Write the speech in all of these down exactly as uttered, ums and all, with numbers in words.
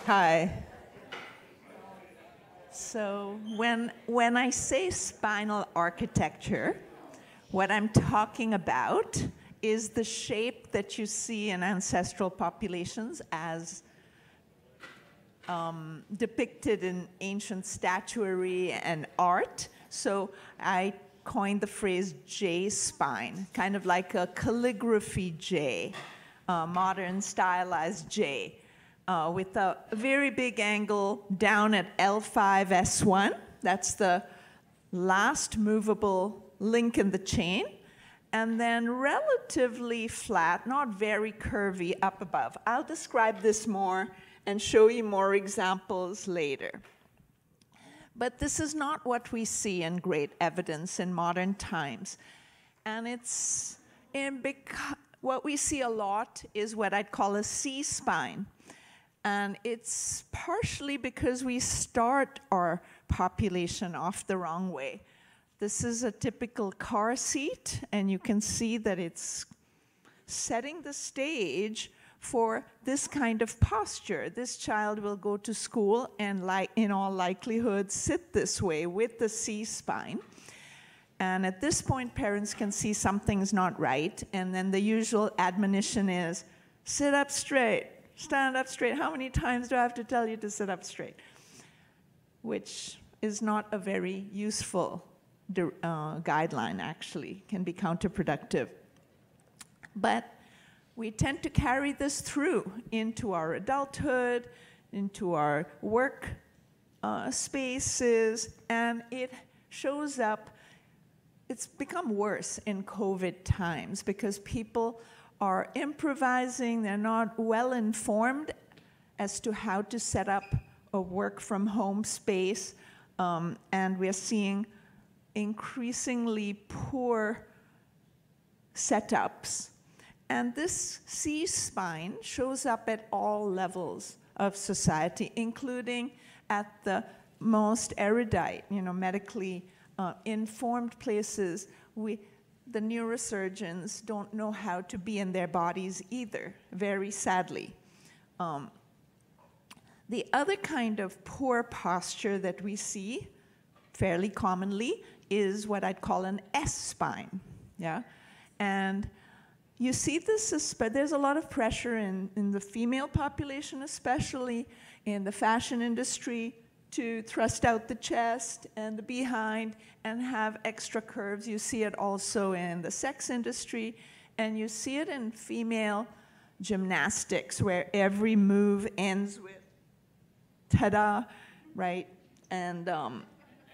Hi. So when, when I say spinal architecture, what I'm talking about is the shape that you see in ancestral populations as um, depicted in ancient statuary and art. So I coined the phrase J-spine, kind of like a calligraphy J, a modern stylized J. Uh, with a very big angle down at L five S one. That's the last movable link in the chain. And then relatively flat, not very curvy up above. I'll describe this more and show you more examples later. But this is not what we see in great evidence in modern times. And it's in what we see a lot is what I'd call a C-spine. And it's partially because we start our population off the wrong way. This is a typical car seat, and you can see that it's setting the stage for this kind of posture. This child will go to school and, like, in all likelihood, sit this way with the C-spine. And at this point, parents can see something's not right, and then the usual admonition is, sit up straight. Stand up straight. How many times do I have to tell you to sit up straight? Which is not a very useful uh, guideline, actually. Can be counterproductive. But we tend to carry this through into our adulthood, into our work uh, spaces, and it shows up. It's become worse in COVID times because people are improvising, they're not well informed as to how to set up a work from home space, um, and we're seeing increasingly poor setups. And this C-spine shows up at all levels of society, including at the most erudite, you know, medically uh, informed places. We, The neurosurgeons don't know how to be in their bodies either, very sadly. Um, the other kind of poor posture that we see fairly commonly is what I'd call an S-spine. Yeah? And you see this, but there's a lot of pressure in, in the female population, especially in the fashion industry, to thrust out the chest and the behind and have extra curves. You see it also in the sex industry, and you see it in female gymnastics, where every move ends with ta-da, right? And, um,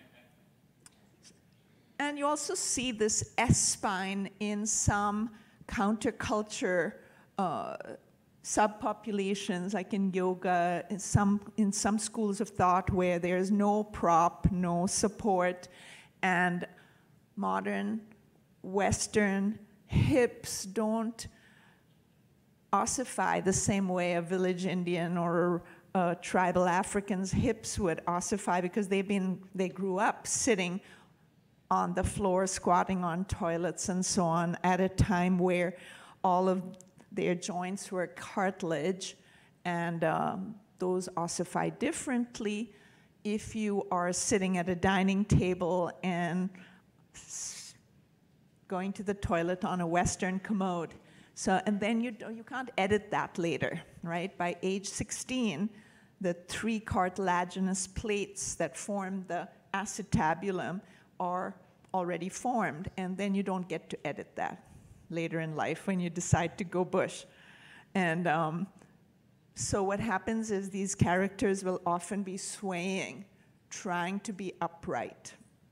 and you also see this S-spine in some counterculture uh, subpopulations, like in yoga, in some, in some schools of thought where there's no prop, no support, and modern Western hips don't ossify the same way a village Indian or a tribal African's hips would ossify, because they've been, they grew up sitting on the floor, squatting on toilets and so on, at a time where all of their joints were cartilage, and um, those ossify differently if you are sitting at a dining table and going to the toilet on a Western commode. So, and then you, you can't edit that later, right? By age sixteen, the three cartilaginous plates that form the acetabulum are already formed, and then you don't get to edit that later in life when you decide to go bush. And um, so what happens is these characters will often be swaying, trying to be upright.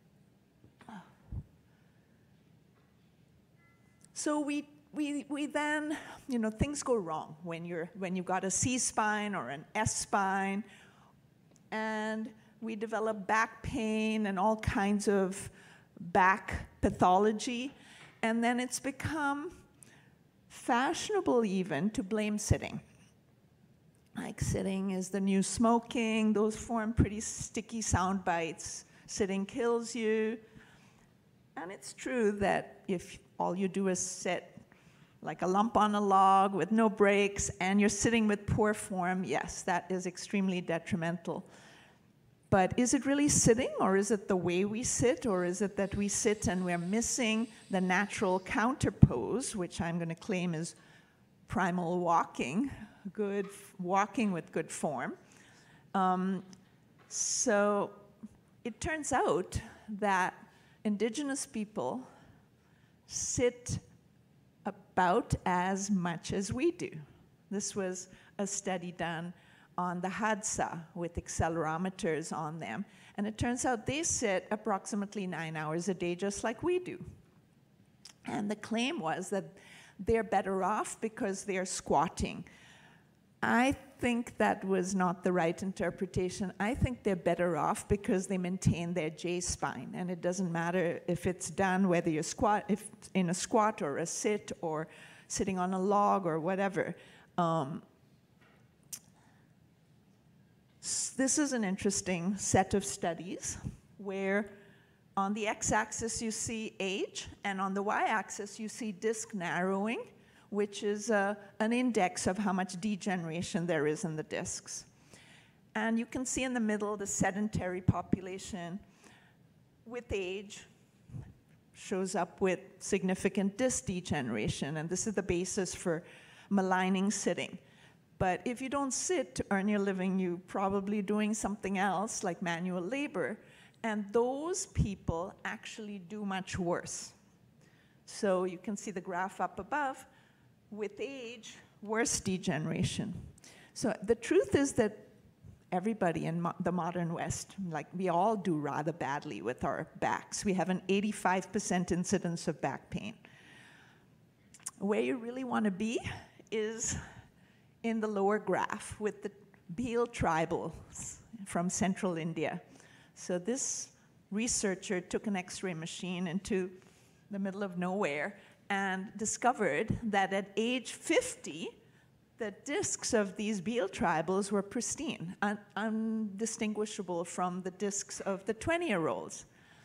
So we, we, we then, you know, things go wrong when, you're, when you've got a C-spine or an S-spine, and we develop back pain and all kinds of back pathology. And then it's become fashionable even to blame sitting. Like, sitting is the new smoking. Those form pretty sticky sound bites. Sitting kills you. And it's true that if all you do is sit, like a lump on a log with no breaks, and you're sitting with poor form, yes, that is extremely detrimental. But is it really sitting, or is it the way we sit, or is it that we sit and we're missing the natural counterpose, which I'm going to claim is primal walking, good walking with good form. Um, so it turns out that indigenous people sit about as much as we do. This was a study done on the Hadza with accelerometers on them. And it turns out they sit approximately nine hours a day, just like we do. And the claim was that they're better off because they're squatting. I think that was not the right interpretation. I think they're better off because they maintain their J-spine. And it doesn't matter if it's done, whether you're squat, if in a squat or a sit or sitting on a log or whatever. Um, This is an interesting set of studies where on the x-axis you see age, and on the y-axis you see disc narrowing, which is uh, an index of how much degeneration there is in the discs. And you can see in the middle the sedentary population with age shows up with significant disc degeneration, and this is the basis for maligning sitting. But if you don't sit to earn your living, you're probably doing something else like manual labor, and those people actually do much worse. So you can see the graph up above. With age, worse degeneration. So the truth is that everybody in mo the modern West, like we all do rather badly with our backs. We have an eighty-five percent incidence of back pain. Where you really want to be is in the lower graph with the Bhil tribals from central India. So this researcher took an X-ray machine into the middle of nowhere and discovered that at age fifty, the discs of these Bhil tribals were pristine, un undistinguishable from the discs of the twenty-year-olds.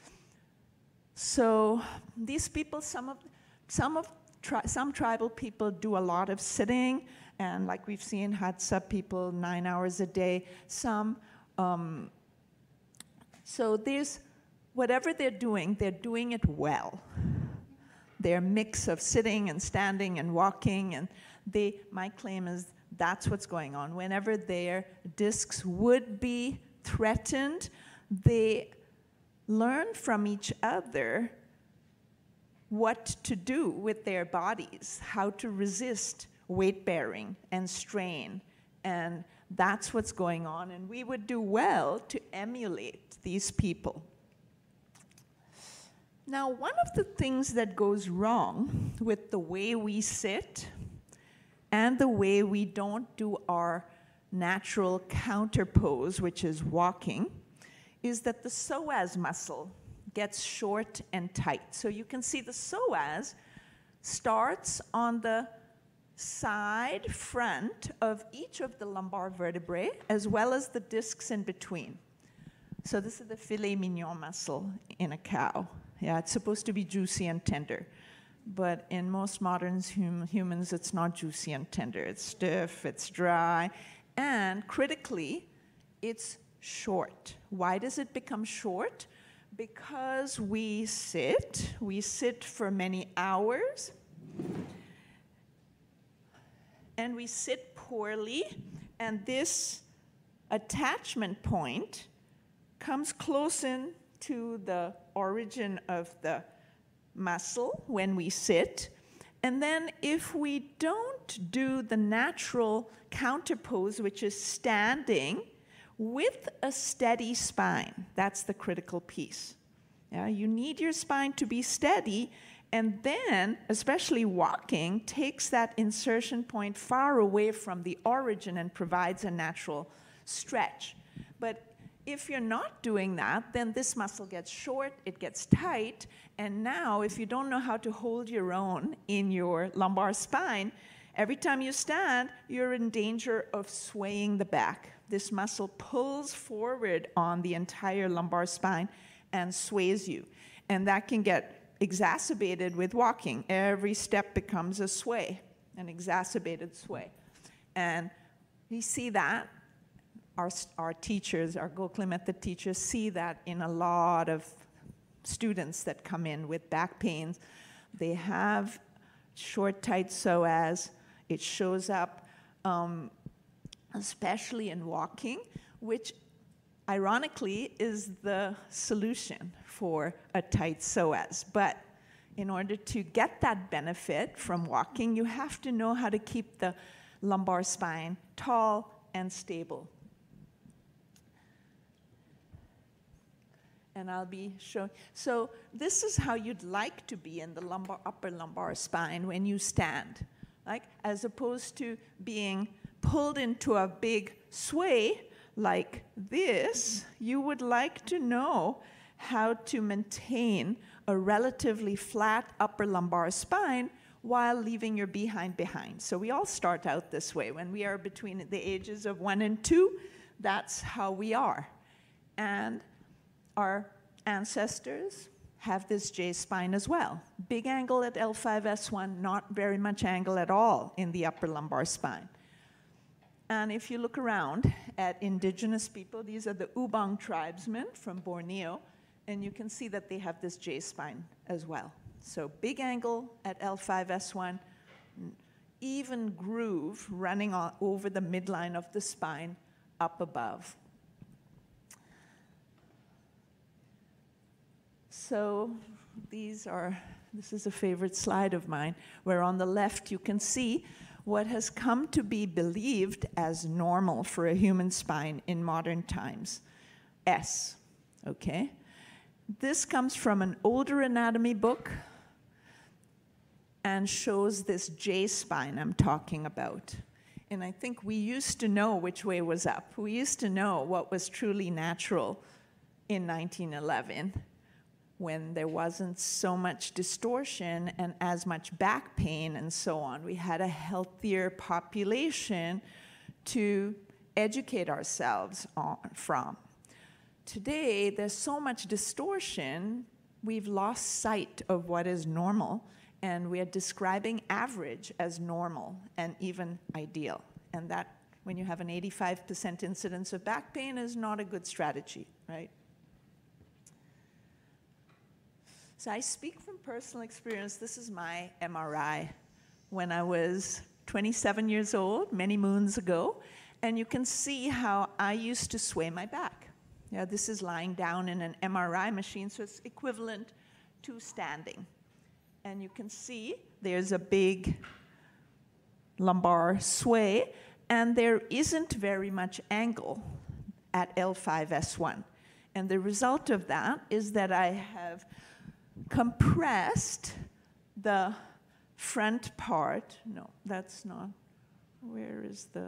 So these people, some of, some of tri some tribal people do a lot of sitting, and like we've seen, Hadza people nine hours a day. Some, um, so there's whatever they're doing, they're doing it well. They're a mix of sitting and standing and walking, and they, my claim is that's what's going on. Whenever their discs would be threatened, they learn from each other what to do with their bodies, how to resist weight bearing and strain, and that's what's going on, and we would do well to emulate these people. Now, one of the things that goes wrong with the way we sit and the way we don't do our natural counterpose, which is walking, is that the psoas muscle gets short and tight. So you can see the psoas starts on the side front of each of the lumbar vertebrae, as well as the discs in between. So this is the filet mignon muscle in a cow. Yeah, it's supposed to be juicy and tender. But in most modern hum humans, it's not juicy and tender. It's stiff, it's dry, and critically, it's short. Why does it become short? Because we sit, we sit for many hours, and we sit poorly, and this attachment point comes close in to the origin of the muscle when we sit. And then if we don't do the natural counterpose, which is standing with a steady spine, that's the critical piece. Yeah, you need your spine to be steady, and then, especially walking, takes that insertion point far away from the origin and provides a natural stretch. But if you're not doing that, then this muscle gets short, it gets tight, and now if you don't know how to hold your own in your lumbar spine, every time you stand, you're in danger of swaying the back. This muscle pulls forward on the entire lumbar spine and sways you. And that can get exacerbated with walking. Every step becomes a sway, an exacerbated sway. And we see that, our, our teachers, our Gokhale Method teachers see that in a lot of students that come in with back pains. They have short, tight psoas. It shows up um, especially in walking, which ironically is the solution for a tight psoas. But in order to get that benefit from walking, you have to know how to keep the lumbar spine tall and stable. And I'll be showing. So this is how you'd like to be in the lumbar, upper lumbar spine when you stand, like as opposed to being pulled into a big sway like this. You would like to know how to maintain a relatively flat upper lumbar spine while leaving your behind behind. So we all start out this way. When we are between the ages of one and two, that's how we are. And our ancestors have this J-spine as well. Big angle at L five S one, not very much angle at all in the upper lumbar spine. And if you look around at indigenous people, these are the Ubang tribesmen from Borneo, and you can see that they have this J-spine as well. So big angle at L five S one, even groove running on, over the midline of the spine up above. So these are, this is a favorite slide of mine, where on the left you can see what has come to be believed as normal for a human spine in modern times, S, okay? This comes from an older anatomy book and shows this J-spine I'm talking about. And I think we used to know which way was up. We used to know what was truly natural in nineteen eleven, when there wasn't so much distortion and as much back pain and so on. We had a healthier population to educate ourselves on, from. Today, there's so much distortion, we've lost sight of what is normal, and we are describing average as normal and even ideal. And that, when you have an eighty-five percent incidence of back pain, is not a good strategy, right? So I speak from personal experience. This is my M R I when I was twenty-seven years old, many moons ago. And you can see how I used to sway my back. Yeah, this is lying down in an M R I machine, so it's equivalent to standing. And you can see there's a big lumbar sway, and there isn't very much angle at L five S one. And the result of that is that I have compressed the front part. No, that's not. Where is the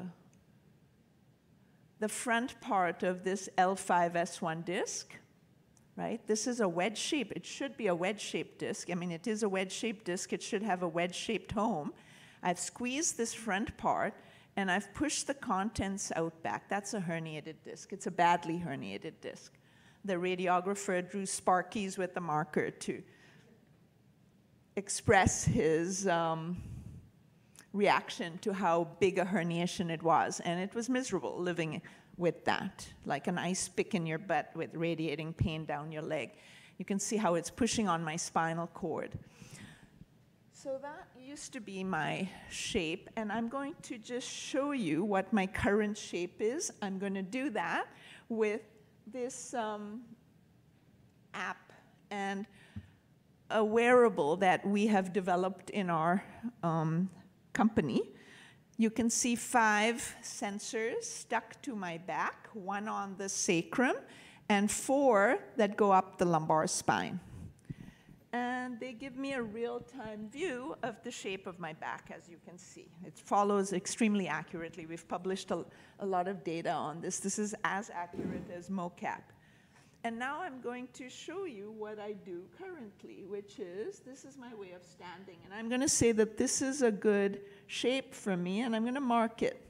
the front part of this L five S one disc, right? This is a wedge shape. It should be a wedge-shaped disc. I mean, it is a wedge-shaped disc. It should have a wedge-shaped home. I've squeezed this front part, and I've pushed the contents out back. That's a herniated disc. It's a badly herniated disc. The radiographer drew sparkies with the marker to express his um, reaction to how big a herniation it was. And it was miserable living with that, like an ice pick in your butt with radiating pain down your leg. You can see how it's pushing on my spinal cord. So that used to be my shape, and I'm going to just show you what my current shape is. I'm going to do that with this um, app and a wearable that we have developed in our um, company. You can see five sensors stuck to my back, one on the sacrum, and four that go up the lumbar spine. And they give me a real-time view of the shape of my back, as you can see. It follows extremely accurately. We've published a, a lot of data on this. This is as accurate as mocap. And now I'm going to show you what I do currently, which is, this is my way of standing. And I'm going to say that this is a good shape for me, and I'm going to mark it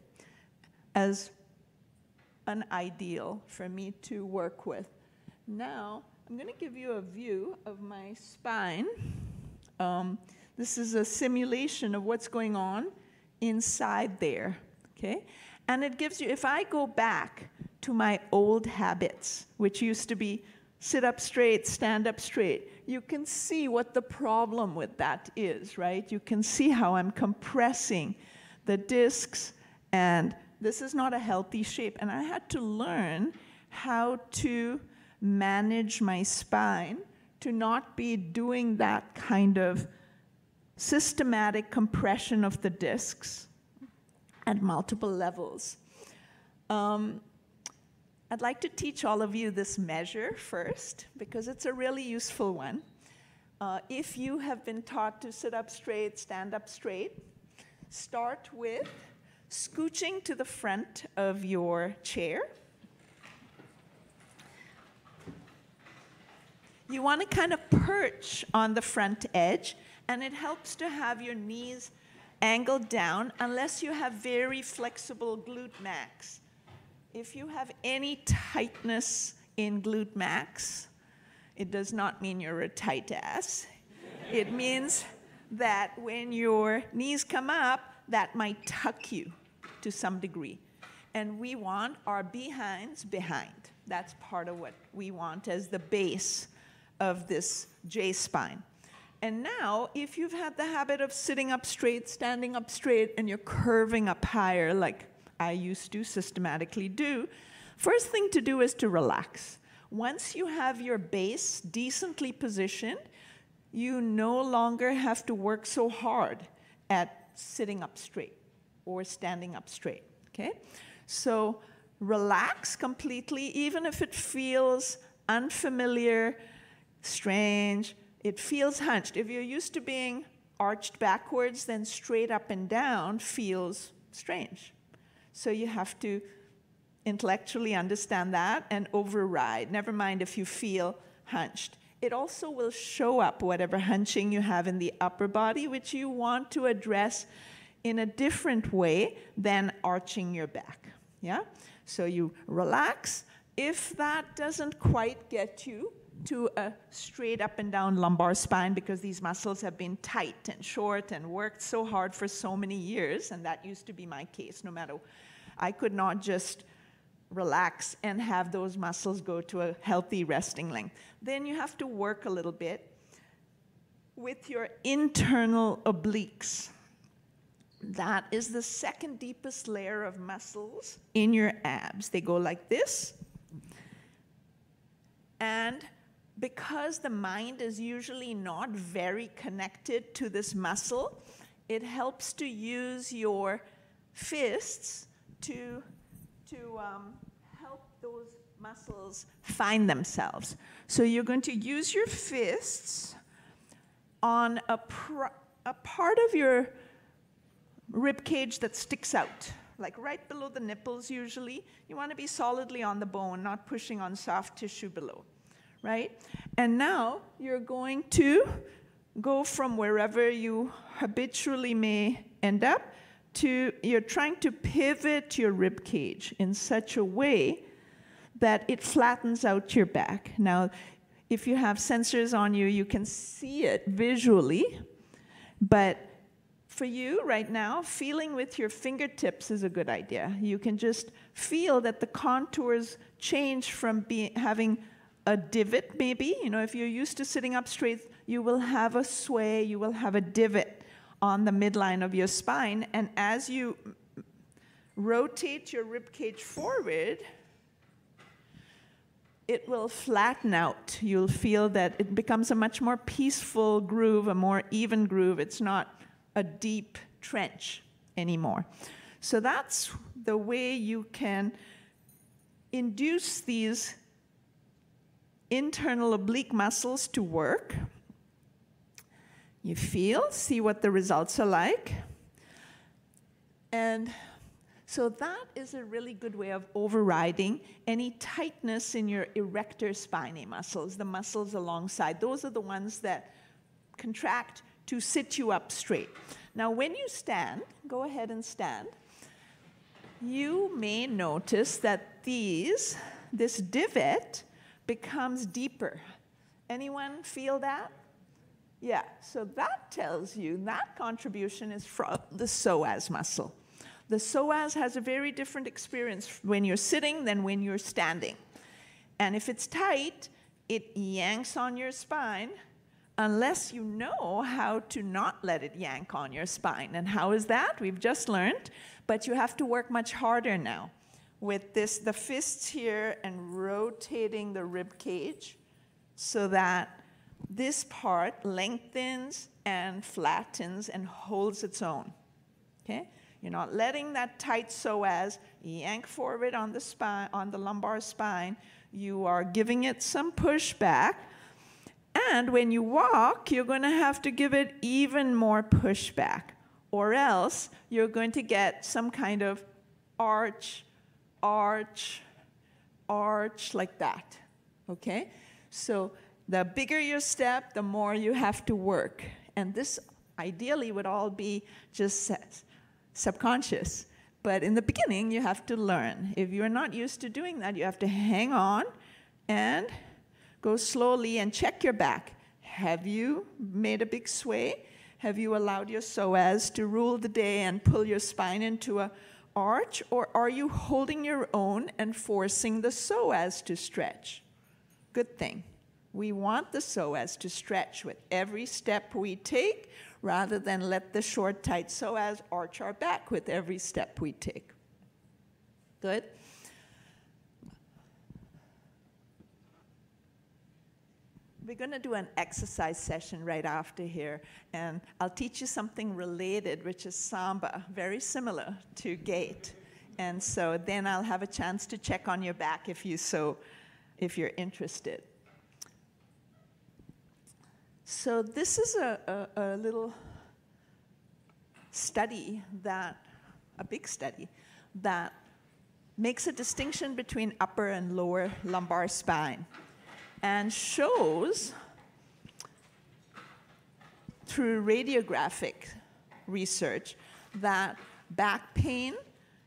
as an ideal for me to work with. Now, I'm going to give you a view of my spine. Um, this is a simulation of what's going on inside there, okay? And it gives you, if I go back to my old habits, which used to be sit up straight, stand up straight, you can see what the problem with that is, right? You can see how I'm compressing the discs, and this is not a healthy shape. And I had to learn how to manage my spine to not be doing that kind of systematic compression of the discs at multiple levels. Um, I'd like to teach all of you this measure first, because it's a really useful one. Uh, if you have been taught to sit up straight, stand up straight, start with scooching to the front of your chair. You want to kind of perch on the front edge, and it helps to have your knees angled down unless you have very flexible glute max. If you have any tightness in glute max, it does not mean you're a tight ass. It means that when your knees come up, that might tuck you to some degree. And we want our behinds behind. That's part of what we want as the base of this J spine. And now, if you've had the habit of sitting up straight, standing up straight, and you're curving up higher, like I used to systematically do, first thing to do is to relax. Once you have your base decently positioned, you no longer have to work so hard at sitting up straight or standing up straight, okay? So relax completely, even if it feels unfamiliar, strange, it feels hunched. If you're used to being arched backwards, then straight up and down feels strange. So you have to intellectually understand that and override. Never mind if you feel hunched. It also will show up whatever hunching you have in the upper body, which you want to address in a different way than arching your back. Yeah? So you relax. If that doesn't quite get you to a straight up and down lumbar spine, because these muscles have been tight and short and worked so hard for so many years, and that used to be my case, no matter, I could not just relax and have those muscles go to a healthy resting length. Then you have to work a little bit with your internal obliques. That is the second deepest layer of muscles in your abs. They go like this. And because the mind is usually not very connected to this muscle, it helps to use your fists to, to um, help those muscles find themselves. So you're going to use your fists on a, pr a part of your rib cage that sticks out, like right below the nipples usually. You want to be solidly on the bone, not pushing on soft tissue below. Right? And now you're going to go from wherever you habitually may end up to, you're trying to pivot your rib cage in such a way that it flattens out your back. Now, if you have sensors on you, you can see it visually, but for you right now, feeling with your fingertips is a good idea. You can just feel that the contours change from being, having a divot, maybe. You know, if you're used to sitting up straight, you will have a sway, you will have a divot on the midline of your spine, and as you rotate your rib cage forward, it will flatten out. You'll feel that it becomes a much more peaceful groove, a more even groove. It's not a deep trench anymore. So that's the way you can induce these internal oblique muscles to work. You feel, see what the results are like. And so that is a really good way of overriding any tightness in your erector spinae muscles, the muscles alongside. Those are the ones that contract to sit you up straight. Now, when you stand, go ahead and stand, you may notice that these, this divot becomes deeper. Anyone feel that? Yeah, so that tells you that contribution is from the psoas muscle. The psoas has a very different experience when you're sitting than when you're standing. And if it's tight, it yanks on your spine unless you know how to not let it yank on your spine. And how is that? We've just learned, but you have to work much harder now. With this, the fists here and rotating the rib cage so that this part lengthens and flattens and holds its own, okay? You're not letting that tight psoas yank forward on the spine, on the lumbar spine. You are giving it some pushback. And when you walk, you're going to have to give it even more pushback, or else you're going to get some kind of arch, arch, arch like that, okay? So the bigger your step, the more you have to work. And this ideally would all be just subconscious. But in the beginning, you have to learn. If you're not used to doing that, you have to hang on and go slowly and check your back. Have you made a big sway? Have you allowed your psoas to rule the day and pull your spine into an arch? Or are you holding your own and forcing the psoas to stretch? Good thing. We want the psoas to stretch with every step we take rather than let the short, tight psoas arch our back with every step we take. Good? We're going to do an exercise session right after here, and I'll teach you something related, which is samba, very similar to gait. And so then I'll have a chance to check on your back if you so, if you're interested. So this is a, a, a little study that, a big study, that makes a distinction between upper and lower lumbar spine and shows through radiographic research that back pain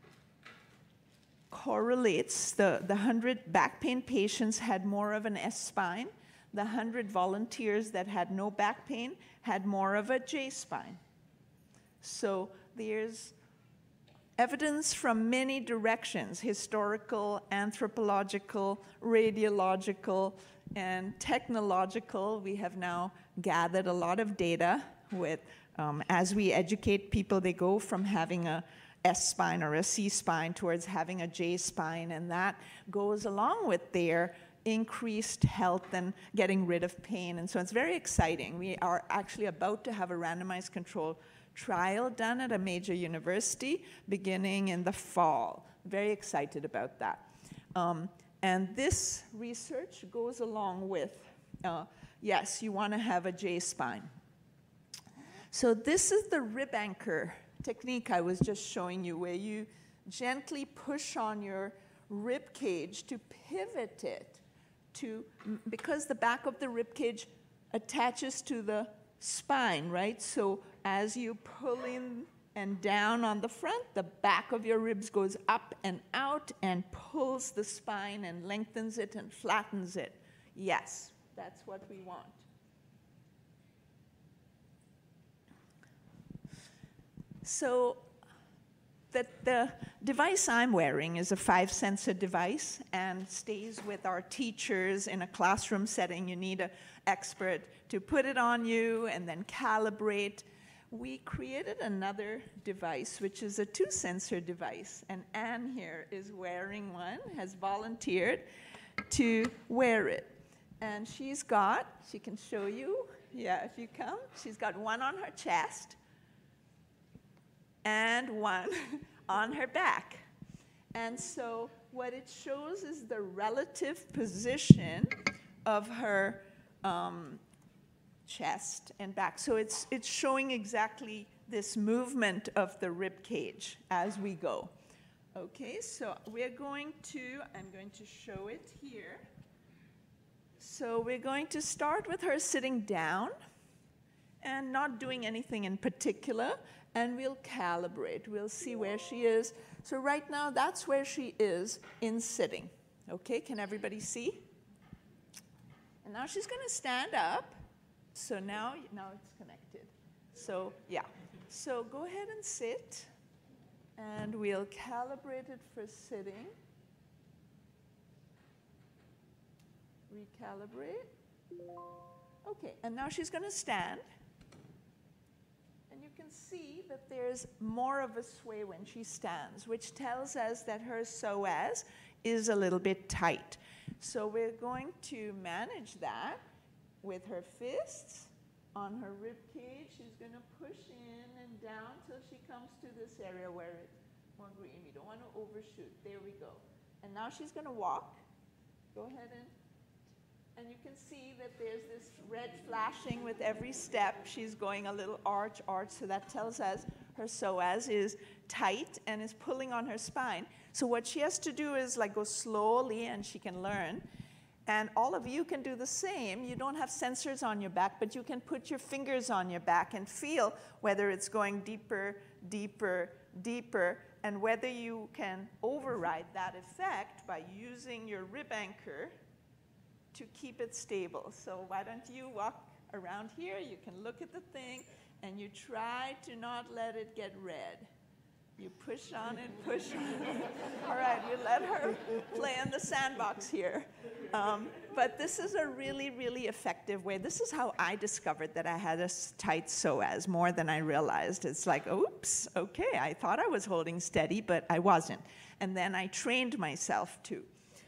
correlates. The, the one hundred back pain patients had more of an S spine. The one hundred volunteers that had no back pain had more of a J spine. So there's evidence from many directions: historical, anthropological, radiological, and technological. We have now gathered a lot of data with, um, as we educate people, they go from having a S spine or a C spine towards having a J spine, and that goes along with their increased health and getting rid of pain. And so it's very exciting. We are actually about to have a randomized control trial done at a major university beginning in the fall. Very excited about that. Um, and this research goes along with, uh, yes, you want to have a J spine. So this is the rib anchor technique I was just showing you, where you gently push on your rib cage to pivot it to, because the back of the rib cage attaches to the spine, right? So as you pull in and down on the front, the back of your ribs goes up and out and pulls the spine and lengthens it and flattens it. Yes, that's what we want. So the, the device I'm wearing is a five-sensor device and stays with our teachers in a classroom setting. You need an expert to put it on you and then calibrate. We created another device, which is a two-sensor device, and Anne here is wearing one, has volunteered to wear it. And she's got, she can show you, yeah, if you come, she's got one on her chest and one on her back. And so what it shows is the relative position of her um, chest and back. So it's, it's showing exactly this movement of the rib cage as we go. Okay, so we're going to, I'm going to show it here. So we're going to start with her sitting down and not doing anything in particular, and we'll calibrate. We'll see where she is. So right now, that's where she is in sitting. Okay, can everybody see? And now she's going to stand up. So now, now it's connected. So yeah. So go ahead and sit. And we'll calibrate it for sitting. Recalibrate. Okay, and now she's going to stand. And you can see that there's more of a sway when she stands, which tells us that her psoas is a little bit tight. So we're going to manage that with her fists on her rib cage. She's going to push in and down till she comes to this area where it's more green. You don't want to overshoot. There we go. And now she's going to walk. Go ahead and And you can see that there's this red flashing with every step. She's going a little arch, arch, so that tells us her psoas is tight and is pulling on her spine. So what she has to do is like go slowly, and she can learn. And all of you can do the same. You don't have sensors on your back, but you can put your fingers on your back and feel whether it's going deeper, deeper, deeper, and whether you can override that effect by using your rib anchor to keep it stable. So why don't you walk around here? You can look at the thing, and you try to not let it get red. You push on it, push on it. All right, you let her play in the sandbox here. Um, but this is a really, really effective way. This is how I discovered that I had a tight psoas more than I realized. It's like, oops, okay, I thought I was holding steady, but I wasn't. And then I trained myself to.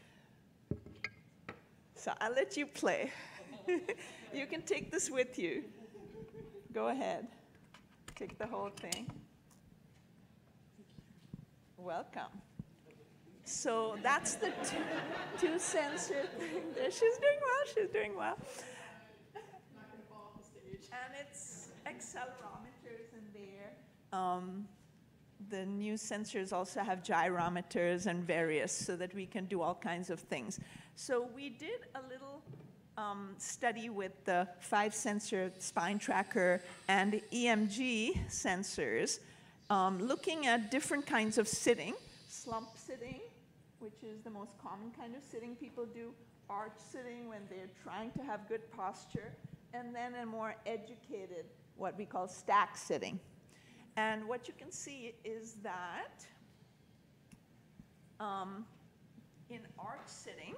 So I'll let you play. You can take this with you. Go ahead. Take the whole thing. Welcome. So that's the two, two sensor thing there. She's doing well, she's doing well. And it's accelerometers in there. Um, the new sensors also have gyrometers and various, so that we can do all kinds of things. So we did a little um, study with the five sensor spine tracker and E M G sensors, um, looking at different kinds of sitting. Slump sitting, which is the most common kind of sitting people do, arch sitting when they're trying to have good posture, and then a more educated, what we call stack sitting. And what you can see is that um, in arch sitting,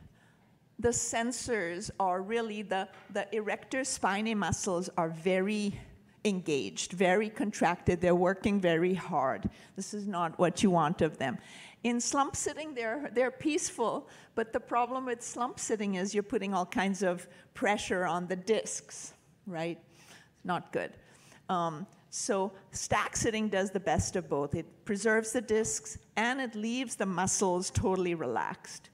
the sensors are really, the, the erector spinae muscles are very engaged, very contracted. They're working very hard. This is not what you want of them. In slump sitting, they're, they're peaceful, but the problem with slump sitting is you're putting all kinds of pressure on the discs, right? Not good. Um, so stack sitting does the best of both. It preserves the discs, and it leaves the muscles totally relaxed.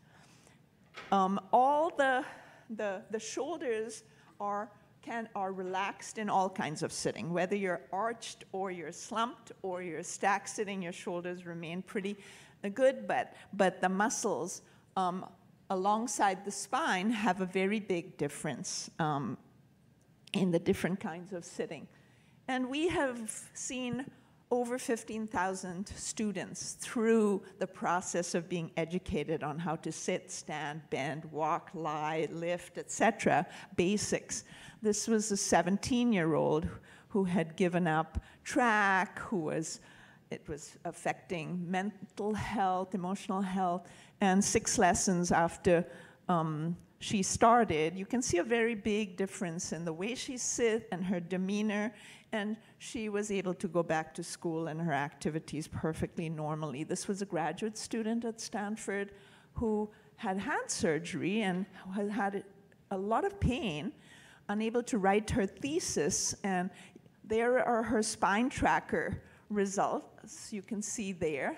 Um, all the, the, the shoulders are, can, are relaxed in all kinds of sitting. Whether you're arched or you're slumped or you're stack sitting, your shoulders remain pretty good, but, but the muscles um, alongside the spine have a very big difference um, in the different kinds of sitting. And we have seen over fifteen thousand students through the process of being educated on how to sit, stand, bend, walk, lie, lift, et cetera, basics. This was a seventeen-year-old who had given up track, who was, it was affecting mental health, emotional health, and six lessons after um, she started, you can see a very big difference in the way she sits and her demeanor, and she was able to go back to school and her activities perfectly normally. This was a graduate student at Stanford who had had surgery and had had a lot of pain, unable to write her thesis, and there are her spine tracker results. You can see there.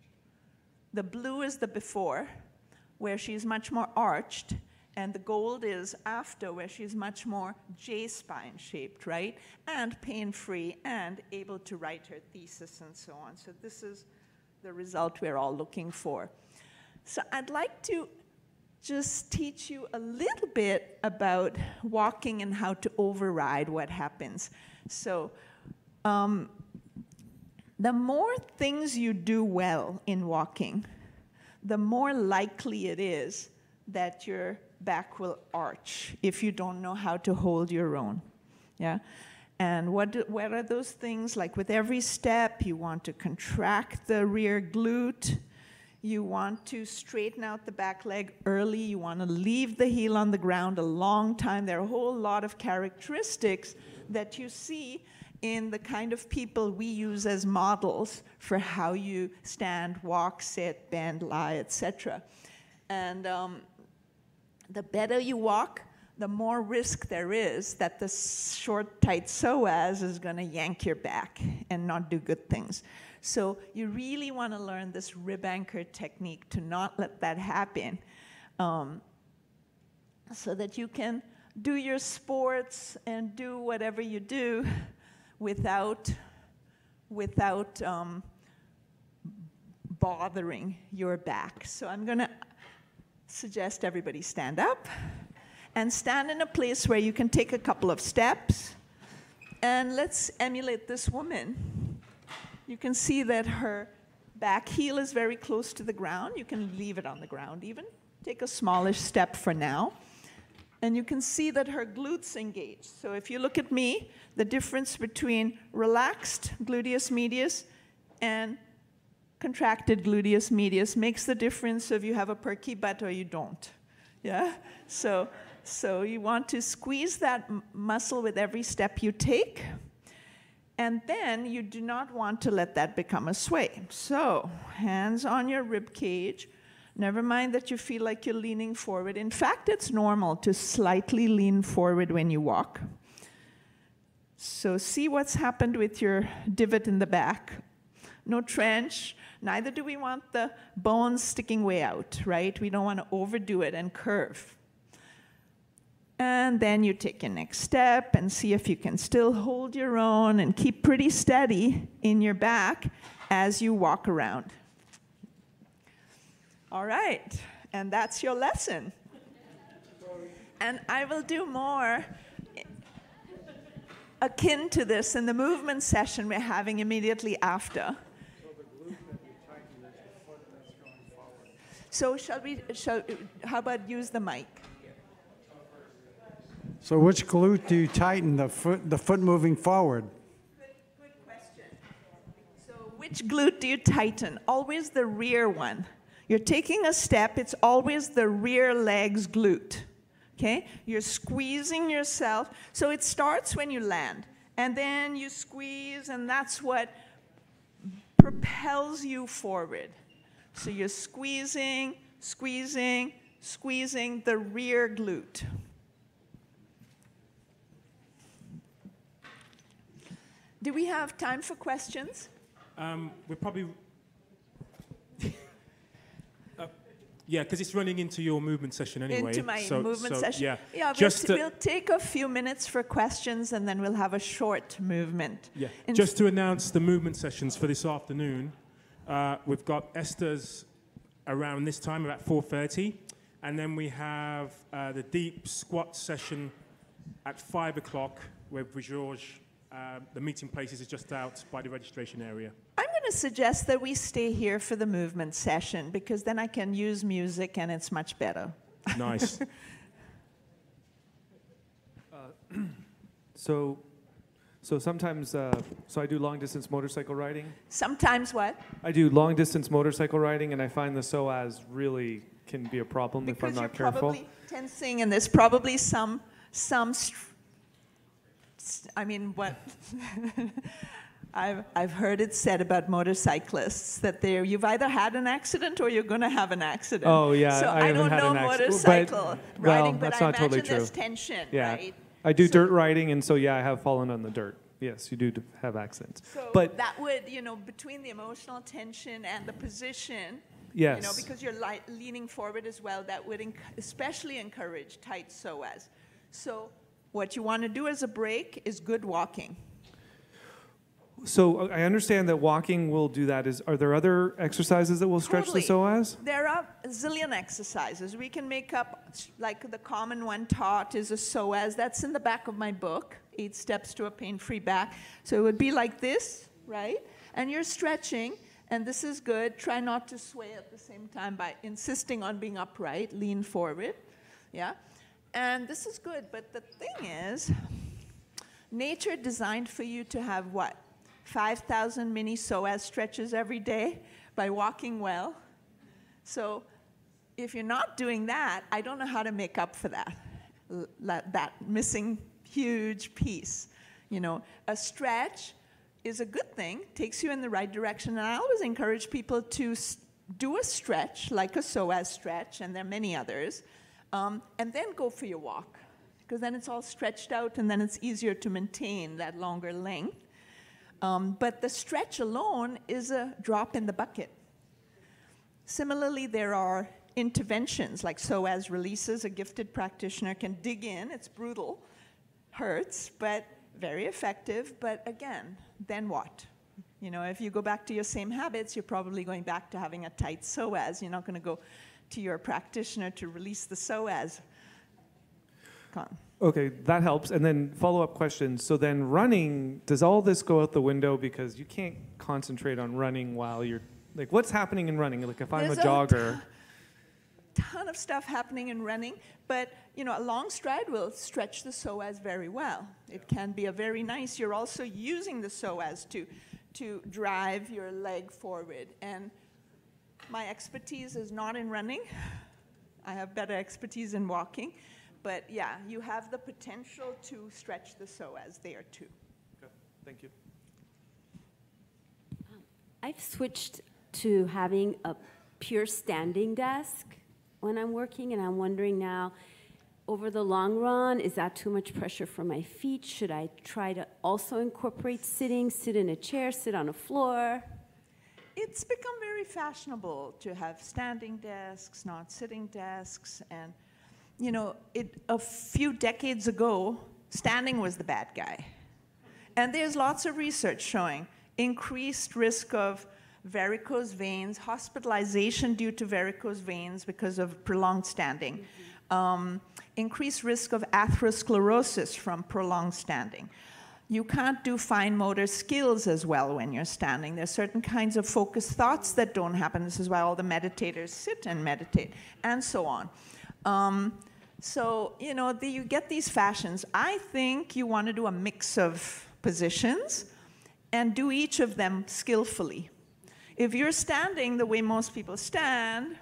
The blue is the before, where she's much more arched, and the gold is after, where she's much more J-spine shaped, right? And pain-free, and able to write her thesis and so on. So this is the result we're all looking for. So I'd like to just teach you a little bit about walking and how to override what happens. So um, the more things you do well in walking, the more likely it is that your back will arch if you don't know how to hold your own. Yeah? And what, do, what are those things? Like with every step, you want to contract the rear glute. You want to straighten out the back leg early. You want to leave the heel on the ground a long time. There are a whole lot of characteristics that you see in the kind of people we use as models for how you stand, walk, sit, bend, lie, et cetera. And um, the better you walk, the more risk there is that the short, tight psoas is going to yank your back and not do good things. So you really want to learn this rib anchor technique to not let that happen, um, so that you can do your sports and do whatever you do without, without um, bothering your back. So I'm going to suggest everybody stand up and stand in a place where you can take a couple of steps. And let's emulate this woman. You can see that her back heel is very close to the ground. You can leave it on the ground even. Take a smallish step for now. And you can see that her glutes engage. So if you look at me, the difference between relaxed gluteus medius and contracted gluteus medius makes the difference if you have a perky butt or you don't. Yeah? So, so you want to squeeze that m- muscle with every step you take. And then you do not want to let that become a sway. So hands on your rib cage. Never mind that you feel like you're leaning forward. In fact, it's normal to slightly lean forward when you walk. So see what's happened with your divot in the back. No trench. Neither do we want the bones sticking way out, right? We don't want to overdo it and curve. And then you take your next step and see if you can still hold your own and keep pretty steady in your back as you walk around. All right, and that's your lesson. And I will do more akin to this in the movement session we're having immediately after. So shall we, shall, how about use the mic? So which glute do you tighten, the foot, the foot moving forward? Good, good question. So which glute do you tighten? Always the rear one. You're taking a step, it's always the rear leg's glute. Okay? You're squeezing yourself. So it starts when you land. And then you squeeze, and that's what propels you forward. So you're squeezing, squeezing, squeezing the rear glute. Do we have time for questions? Um, we're probably... uh, yeah, because it's running into your movement session anyway. Into my so, movement so, session? Yeah, Yeah, we'll, just t- to, we'll take a few minutes for questions, and then we'll have a short movement. Yeah, In just to announce the movement sessions for this afternoon, uh, we've got Esther's around this time, about four thirty, and then we have uh, the deep squat session at five o'clock with George. Uh, the meeting places is just out by the registration area. I'm going to suggest that we stay here for the movement session, because then I can use music and it's much better. Nice. uh, so, so sometimes, uh, so I do long distance motorcycle riding. Sometimes what? I do long distance motorcycle riding, and I find the psoas really can be a problem Because if I'm not you're careful. probably tensing, and there's probably some, some. St- I mean, what? I've I've heard it said about motorcyclists that they you've either had an accident or you're going to have an accident. Oh yeah, so I, I haven't don't had know an accident. motorcycle But, riding, well, but that's I not imagine totally true. there's tension, Yeah, right? I do So- dirt riding, and so yeah, I have fallen on the dirt. Yes, you do d- have accidents. So but that would, you know, between the emotional tension and the position, yes, you know, because you're li- leaning forward as well, that would enc- especially encourage tight psoas. So what you want to do as a break is good walking. So uh, I understand that walking will do that. Is are there other exercises that will stretch Totally. the psoas? There are a zillion exercises. We can make up, like the common one taught is a psoas. That's in the back of my book, Eight Steps to a Pain-Free Back. So it would be like this, right? And you're stretching, and this is good. Try not to sway at the same time by insisting on being upright. Lean forward. Yeah? And this is good, but the thing is, nature designed for you to have what? five thousand mini psoas stretches every day by walking well. So if you're not doing that, I don't know how to make up for that, that missing huge piece. You know, a stretch is a good thing, takes you in the right direction, and I always encourage people to do a stretch, like a psoas stretch, and there are many others, um, and then go for your walk, because then it's all stretched out, and then it's easier to maintain that longer length. Um, but the stretch alone is a drop in the bucket. Similarly, there are interventions like psoas releases. A gifted practitioner can dig in. It's brutal, hurts, but very effective. But again, then what? You know, if you go back to your same habits, you're probably going back to having a tight psoas. You're not going to go to your practitioner to release the psoas. Come on. Okay, that helps. And then follow-up question. So then running, does all this go out the window because you can't concentrate on running while you're, like, what's happening in running? Like, if I'm There's a jogger. A ton of stuff happening in running, but, you know, a long stride will stretch the psoas very well. It can be a very nice, you're also using the psoas to, to drive your leg forward. And my expertise is not in running. I have better expertise in walking. But yeah, you have the potential to stretch the psoas there too. Okay, thank you. Um, I've switched to having a pure standing desk when I'm working, and I'm wondering now, over the long run, is that too much pressure for my feet? Should I try to also incorporate sitting, sit in a chair, sit on a floor? It's become very fashionable to have standing desks, not sitting desks, and you know, it, a few decades ago, standing was the bad guy. And there's lots of research showing increased risk of varicose veins, hospitalization due to varicose veins because of prolonged standing, mm-hmm. um, increased risk of atherosclerosis from prolonged standing. You can't do fine motor skills as well when you're standing. There's certain kinds of focused thoughts that don't happen. This is why all the meditators sit and meditate, and so on. Um, so, you know, the, you get these fashions. I think you want to do a mix of positions and do each of them skillfully. If you're standing the way most people stand,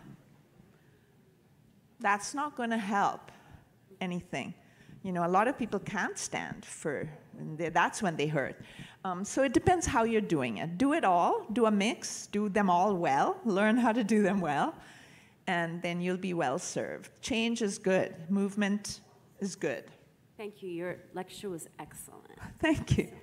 that's not going to help anything. You know, a lot of people can't stand for, that's when they hurt. Um, so it depends how you're doing it. Do it all, do a mix, do them all well, learn how to do them well, and then you'll be well served. Change is good. Movement is good. Thank you. Your lecture was excellent. Thank you.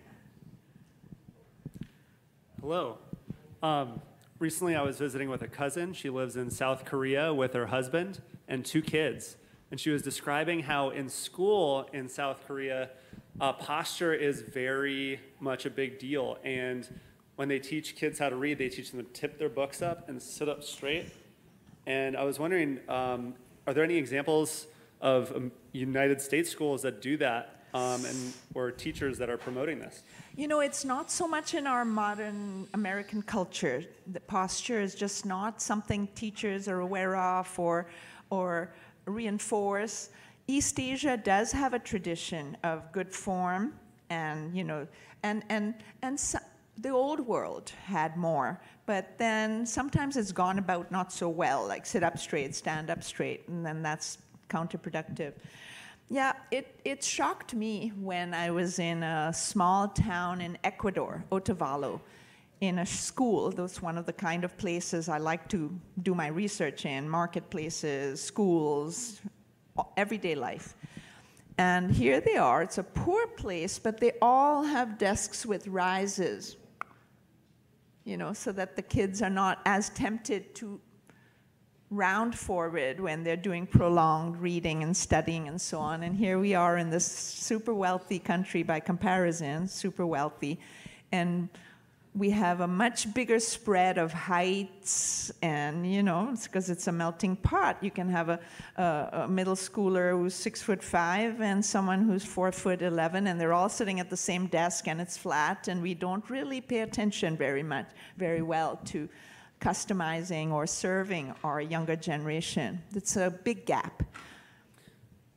Hello. Um, recently I was visiting with a cousin. She lives in South Korea with her husband and two kids. And she was describing how in school in South Korea, uh, posture is very much a big deal. And when they teach kids how to read, they teach them to tip their books up and sit up straight. And I was wondering, um, are there any examples of um, United States schools that do that um, and or teachers that are promoting this? You know, it's not so much in our modern American culture. The posture is just not something teachers are aware of or, or reinforce. East Asia does have a tradition of good form, and you know, and and and so, the old world had more, but then sometimes it's gone about not so well, like sit up straight, stand up straight, and then that's counterproductive. Yeah, it, it shocked me when I was in a small town in Ecuador, Otavalo, in a school. That's one of the kind of places I like to do my research in, marketplaces, schools, everyday life. And here they are. It's a poor place, but they all have desks with rises, you know, so that the kids are not as tempted to round forward when they're doing prolonged reading and studying and so on. And here we are in this super wealthy country by comparison, super wealthy, and we have a much bigger spread of heights, and you know, it's because it's a melting pot. You can have a, a, a middle schooler who's six foot five and someone who's four foot eleven, and they're all sitting at the same desk, and it's flat, and we don't really pay attention very much, very well to customizing or serving our younger generation. It's a big gap.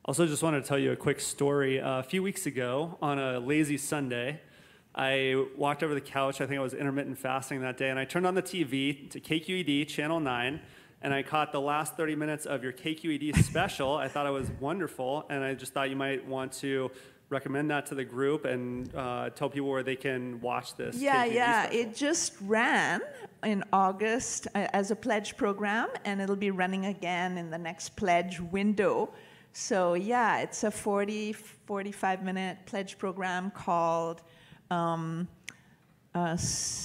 Also, just wanted to tell you a quick story. Uh, a few weeks ago, on a lazy Sunday, I walked over the couch. I think I was intermittent fasting that day, and I turned on the T V to K Q E D, Channel nine, and I caught the last thirty minutes of your K Q E D special. I thought it was wonderful, and I just thought you might want to recommend that to the group and uh, tell people where they can watch this. Yeah, K Q E D yeah. special. It just ran in August uh, as a pledge program, and it'll be running again in the next pledge window. So yeah, it's a forty, forty-five minute pledge program called um, uh,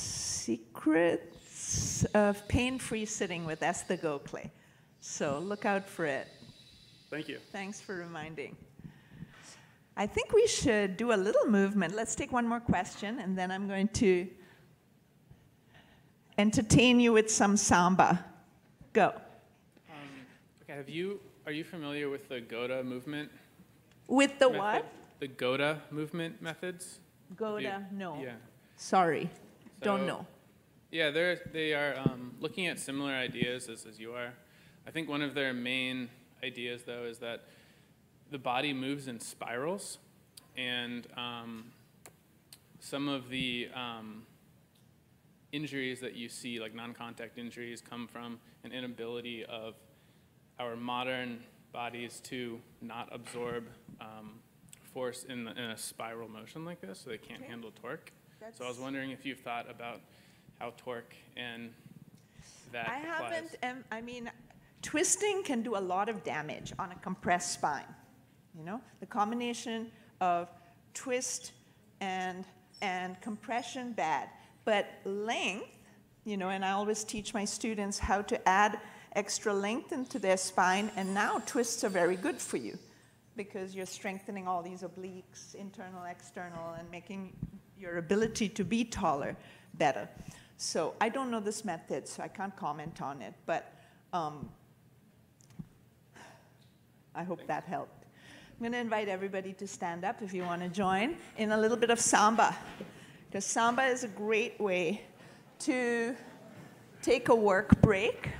Secrets of Pain-Free Sitting with Esther Gokhale. So look out for it. Thank you. Thanks for reminding. I think we should do a little movement. Let's take one more question, and then I'm going to entertain you with some samba. Go. Um, okay, have you, are you familiar with the Goda movement? With the method? what? The Goda movement methods? Goda, You- no. Yeah. Sorry, don't So- know. Yeah, they're, they are um, looking at similar ideas as, as you are. I think one of their main ideas, though, is that the body moves in spirals, and um, some of the um, injuries that you see, like non-contact injuries, come from an inability of our modern bodies to not absorb um, force in, the, in a spiral motion like this, so they can't Okay. handle torque. That's- So I was wondering if you've thought about how torque and that I applies. haven't, um, I mean, twisting can do a lot of damage on a compressed spine. You know, the combination of twist and, and compression, bad. But length, you know, and I always teach my students how to add extra length into their spine, and now twists are very good for you because you're strengthening all these obliques, internal, external, and making your ability to be taller better. So I don't know this method, so I can't comment on it, but um, I hope that helped. I'm going to invite everybody to stand up if you want to join in a little bit of samba, because samba is a great way to take a work break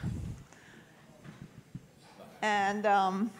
and um,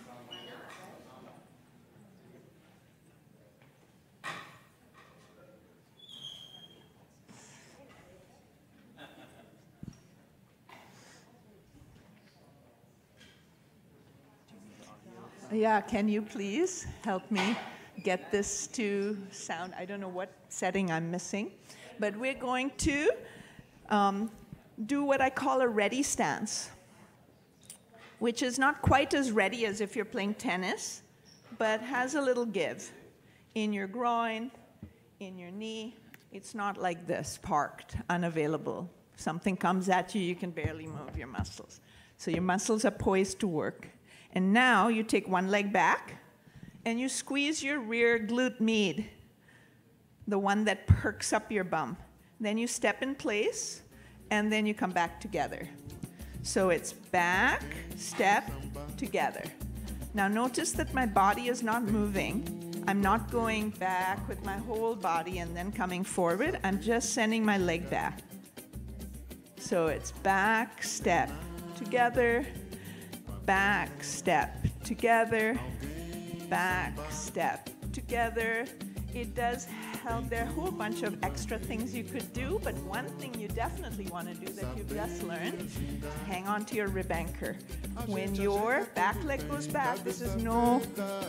yeah, can you please help me get this to sound? I don't know what setting I'm missing, but we're going to um, do what I call a ready stance, which is not quite as ready as if you're playing tennis, but has a little give in your groin, in your knee. It's not like this, parked, unavailable. Something comes at you, you can barely move your muscles. So your muscles are poised to work. And now you take one leg back and you squeeze your rear glute med, the one that perks up your bum. Then you step in place and then you come back together. So it's back, step, together. Now notice that my body is not moving. I'm not going back with my whole body and then coming forward. I'm just sending my leg back. So it's back, step, together, back, step, together, back, step, together. It does help. There are a whole bunch of extra things you could do, but one thing you definitely want to do that you've just learned, hang on to your rib anchor. When your back leg goes back, this is no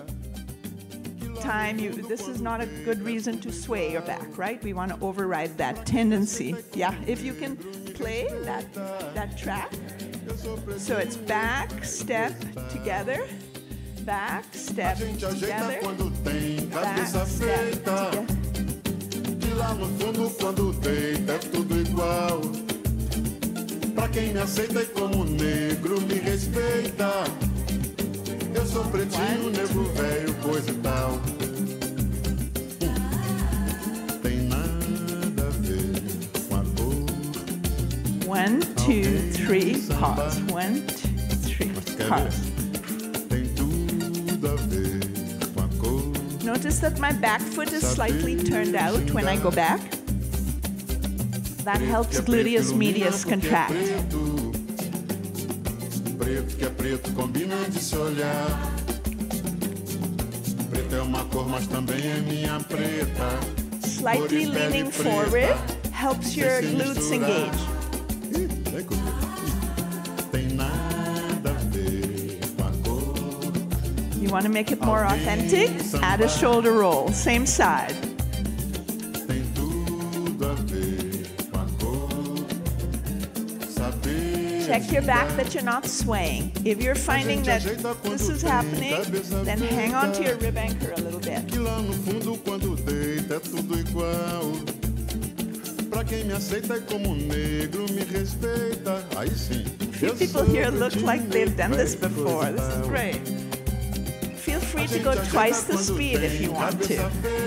time, you, this is not a good reason to sway your back, right? We want to override that tendency. Yeah, if you can play that, that track. So it's back, step, together, back, step, together, back, step, together. De lá no fundo quando deita é tudo igual. Pra quem me aceita e como negro me respeita. Eu sou pretinho, negro velho, coisa e tal. Tem nada a ver com a cor. One, two, three, pause. One, two, three, pause. Tem tudo a ver com a cor. Notice that my back foot is slightly turned out when I go back. That helps gluteus medius contract. Preto que é preto, combina de se olhar. é uma cor, mas também é minha preta. Slightly leaning forward helps your glutes engage. Ih, vem comigo. Tem nada a ver com a cor. You want to make it more authentic? Add a shoulder roll, same side. Tem tudo a ver com a cor. Saber Check your back that you're not swaying. If you're finding that this is happening, then hang on to your rib anchor a little bit. que lá no fundo quando deita é tudo igual. Pra quem me aceita e como negro me respeita. Aí sim. Few people here look like they've done this before. This is great. Feel free to go twice the speed if you want to.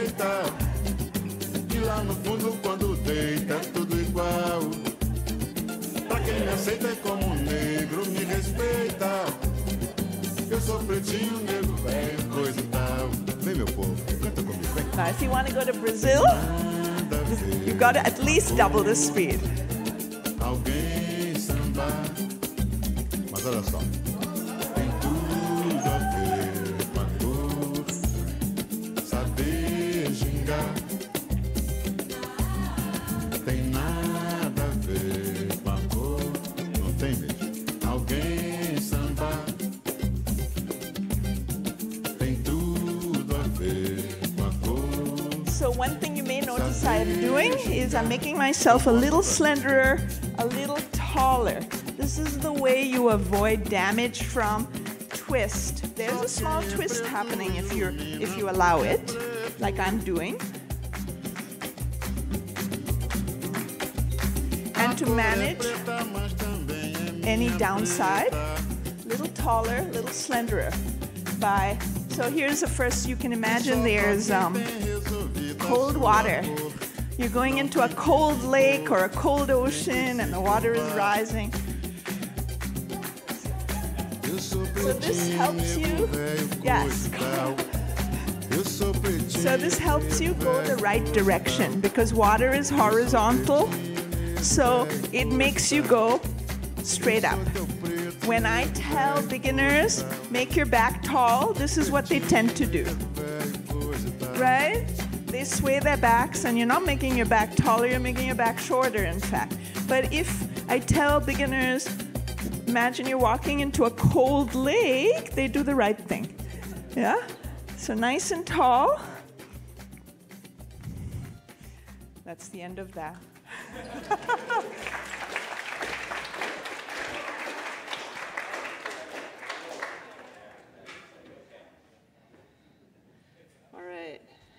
E lá no fundo quando deita é tudo igual. Pra quem me aceita e como negro me respeita. Eu sou pretinho, negro, velho, coisa e tal. Vem meu povo, canta comigo, vem. Now, if you want to go to Brazil, you've got to at least double the speed. Alguém samba. Mas olha só. Tem tudo a ver com a cor. Saber gingar. Tem nada a ver com a cor. Não tem mesmo. Alguém samba. Tem tudo a ver com a cor. So one thing you may notice I'm doing is I'm making myself a little slenderer, a little taller. This is the way you avoid damage from twist. There's a small twist happening if you're if you allow it, like I'm doing. And to manage any downside, little taller, little slenderer. By so here's the first. You can imagine there's um, cold water. You're going into a cold lake or a cold ocean, and the water is rising. So this helps you. Yes. So this helps you go the right direction because water is horizontal. So it makes you go straight up. When I tell beginners, make your back tall, this is what they tend to do. Right? They sway their backs, and you're not making your back taller, you're making your back shorter, in fact. But if I tell beginners, imagine you're walking into a cold lake, they do the right thing. Yeah? So nice and tall. That's the end of that. All right.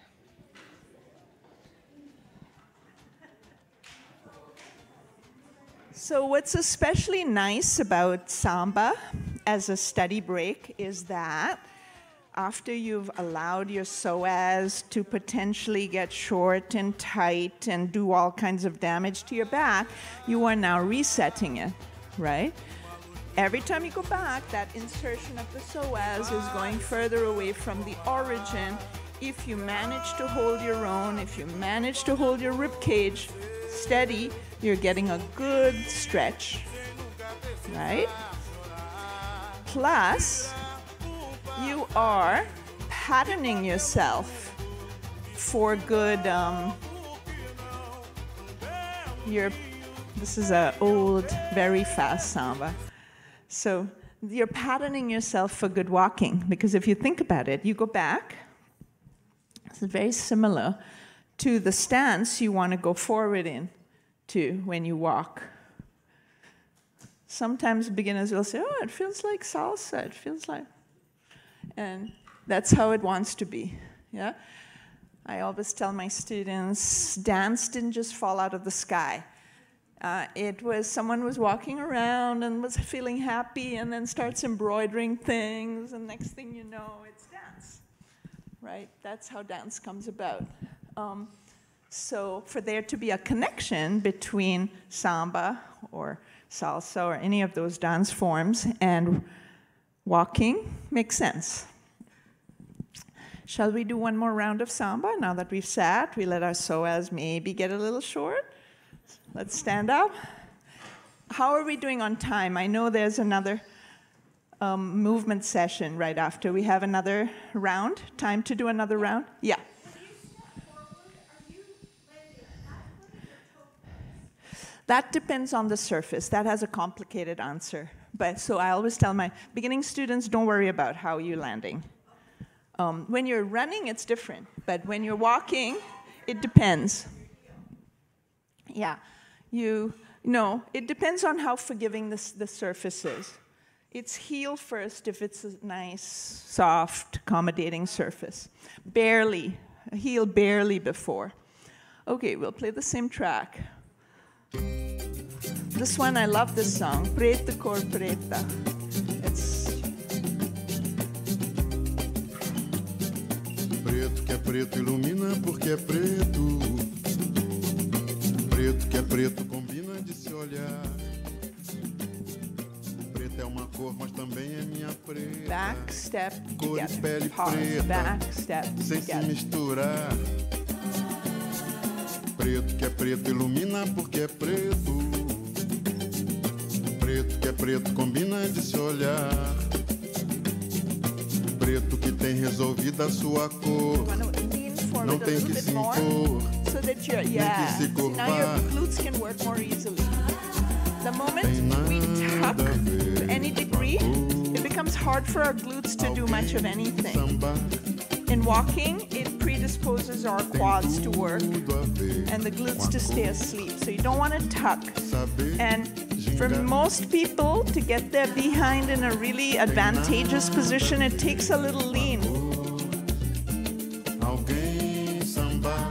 So what's especially nice about Samba as a study break is that after you've allowed your psoas to potentially get short and tight and do all kinds of damage to your back, you are now resetting it, right? Every time you go back, that insertion of the psoas is going further away from the origin. If you manage to hold your own, if you manage to hold your rib cage steady, you're getting a good stretch, right? Plus, you are patterning yourself for good, um, you're, this is an old, very fast samba. So you're patterning yourself for good walking, because if you think about it, you go back, it's very similar to the stance you want to go forward in to when you walk. Sometimes beginners will say, oh, it feels like salsa, it feels like, and that's how it wants to be, yeah? I always tell my students, dance didn't just fall out of the sky. Uh, it was someone was walking around and was feeling happy and then starts embroidering things, and next thing you know, it's dance, right? That's how dance comes about. Um, so for there to be a connection between samba or salsa or any of those dance forms and walking makes sense. Shall we do one more round of samba? Now that we've sat, we let our psoas maybe get a little short. Let's stand up. How are we doing on time? I know there's another um, movement session right after. We have another round. Time to do another round? Yeah. That depends on the surface. That has a complicated answer. But so I always tell my beginning students, don't worry about how you're landing. Um, when you're running, it's different. But when you're walking, it depends. Yeah. You know, it depends on how forgiving this, the surface is. It's heel first if it's a nice, soft, accommodating surface. Barely. Heel barely before. Okay, we'll play the same track. This one, I love this song, Preta Cor Preta. It's... Preto que é preto ilumina porque é preto. Preto que é preto combina de se olhar. Preto é uma cor, mas também é minha preta. Back, step, Cor e together. pele Pause, preta, back, step, sem se together. misturar. Preto que é preto ilumina porque é preto. Preto que é preto combina de se olhar. Preto que tem resolvida a sua cor. Não tem que se impor. So that you're, yeah, se so now your curvar. glutes can work more easily. The moment we tuck to any degree, it becomes hard for our glutes to do much of anything. Samba In walking, it predisposes our quads to work tudo a ver and the glutes com to a stay cor. asleep. So you don't want to tuck. Saber And for gingar. most people, to get their behind in a really advantageous position, it takes a little lean. Alguém sambar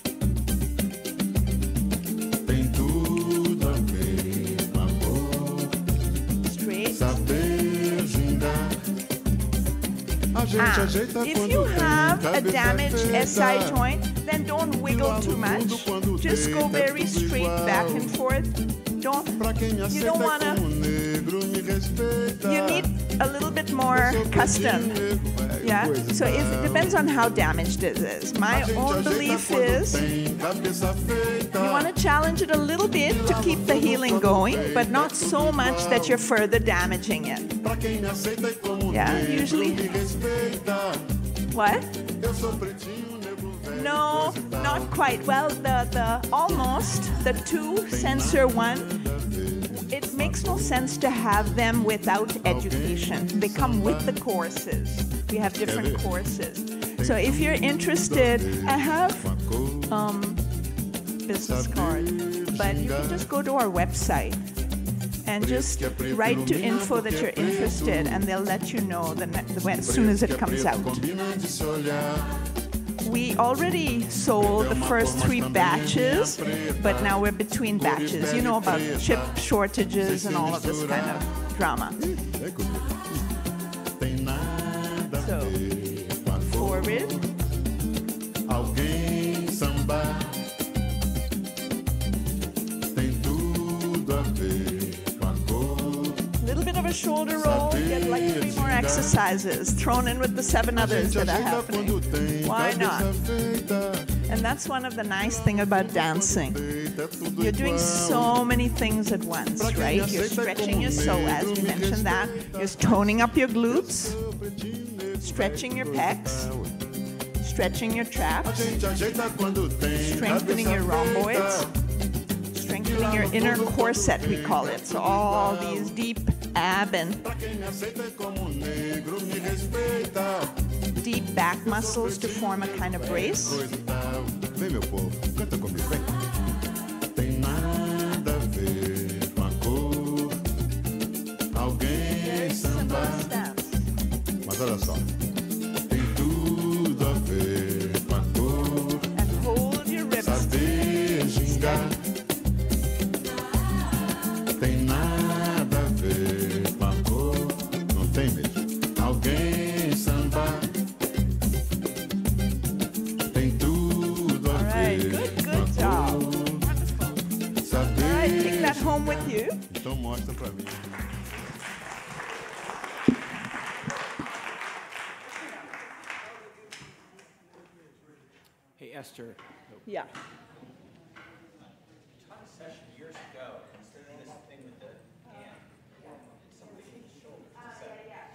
tem tudo a ver com a cor. Straight. Saber gingar. A gente Ah, ajeita if quando you tem have a cabeça damaged feita. S I joint, then don't wiggle too much. Just go very straight back and forth. Don't. Pra quem me You aceita don't wanna. como negro, me respeita. You need a little bit more Eu sou custom. pretinho, velho, Yeah. coisa So if, tal. it depends on how damaged it is. My A gente own ajeita belief quando is tem cabeça feita. you want to challenge it a little bit to keep the healing going, but not so much that you're further damaging it. Pra quem me aceita e como Yeah, negro, usually- me respeita. What? Eu sou pretinho, negro, velho, No, coisa tal. not quite. Well, the, the almost, the two sensor one, it makes no sense to have them without education. They come with the courses. We have different courses. So if you're interested, I have um, business card, but you can just go to our website and just write to info that you're interested, and they'll let you know the ne- the- as soon as it comes out. Combina de se olhar. We already sold the first three batches, but now we're between batches. You know about chip shortages and all of this kind of drama. É comigo. Tem nada a So, ver com a cor. forward, Alguém sambar tem tudo a ver com a cor. little bit of a shoulder roll, get like three more exercises thrown in with the seven others Gente that are ajeita quando happening. tem Why not? cabeça feita. And that's one of the nice things about dancing. Feita é tudo You're doing igual. so many things at once, right? You're stretching your psoas, we mentioned that. You're toning up your glutes, stretching your pecs, stretching your A traps, gente ajeita quando tem strengthening your cabeça rhomboids, feita. strengthening your inner corset, we call it. So all these deep ab and Pra quem me aceita como negro, me respeita. deep back muscles to form a kind of brace. Coisa e tal. Vem, meu povo, canta comigo, vem. Tem nada a ver com a cor. Alguém Very similar sambar. stance. Mas olha só. Tem tudo a ver com a cor. And hold your ribs. Saber gingar. Tem nada a ver com a cor. Não tem mesmo. Alguém sambar. Tem tudo a All right, ver good, com good a job. cor. Wonderful. All Saber right, take that home with you. Então mostra pra mim. Hey, Esther, Yeah. taught a session years ago concerning this thing with the hand. Somebody in the shoulder. Is that-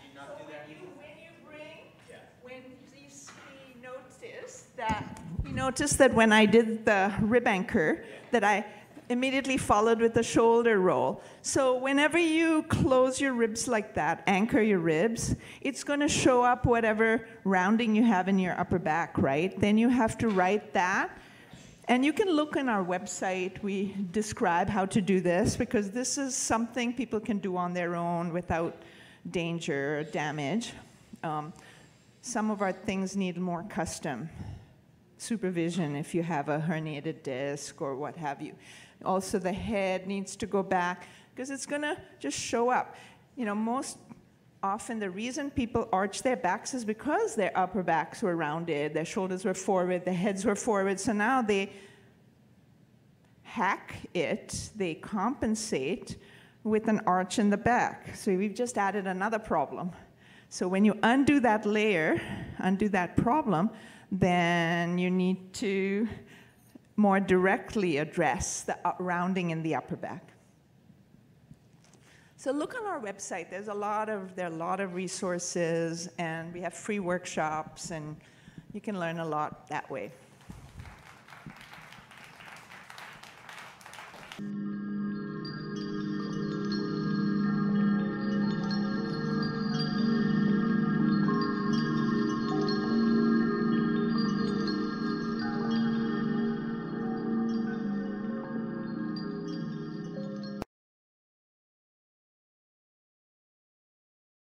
notice that when I did the rib anchor, that I immediately followed with the shoulder roll. So whenever you close your ribs like that, anchor your ribs, it's going to show up whatever rounding you have in your upper back, right? Then you have to write that. And you can look on our website. We describe how to do this, because this is something people can do on their own without danger or damage. Um, some of our things need more custom supervision if you have a herniated disc or what have you. Also, the head needs to go back, because it's going to just show up. You know, most often the reason people arch their backs is because their upper backs were rounded, their shoulders were forward, their heads were forward, so now they hack it, they compensate with an arch in the back. So we've just added another problem. So when you undo that layer, undo that problem, then you need to more directly address the rounding in the upper back. So look on our website. There's a lot of, there are a lot of resources, and we have free workshops, and you can learn a lot that way.